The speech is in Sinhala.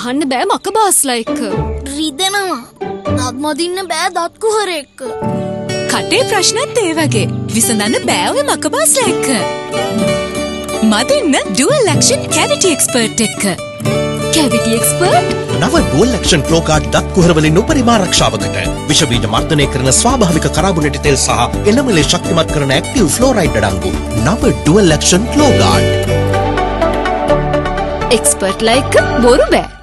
ගහන්න බෑ මකබාස්ලා එක්ක. රිදෙනවා. දත් මදින්න බෑ දත් කුහර එක්ක. කටේ ප්‍රශ්නත් ඒ වගේ. විසඳන්න බෑ ඔය මකබාස්ලා එක්ක. මදින්න ඩුවල් ඇක්ෂන් කැවිටි එක්ස්පර්ට් එක්ක. කැවිටි එක්ස්පර්ට් නව ඩුවල් ඇක්ෂන් ෆ්ලෝ කාඩ් දත් කුහර වලින් උපරිම ආරක්ෂාවකට විෂ බීජ මර්ධනය කරන ස්වාභාවික කරාබොනේටි තෙල් සහ එළමලේ ශක්තිමත් කරන ඇක්ටිව් ෆ්ලෝරයිඩ් අඩංගු නව dual action Clogard. Expert like බොරු බෑ.